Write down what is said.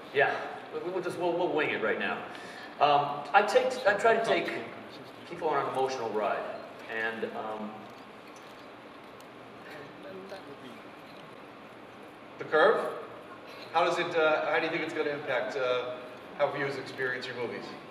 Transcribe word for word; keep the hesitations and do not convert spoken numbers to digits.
Yeah, we'll, we'll just we'll, we'll wing it right now. Um, I take I try to take people on an emotional ride, and um, The Curve? How does it? Uh, how do you think it's going to impact uh, how viewers experience your movies?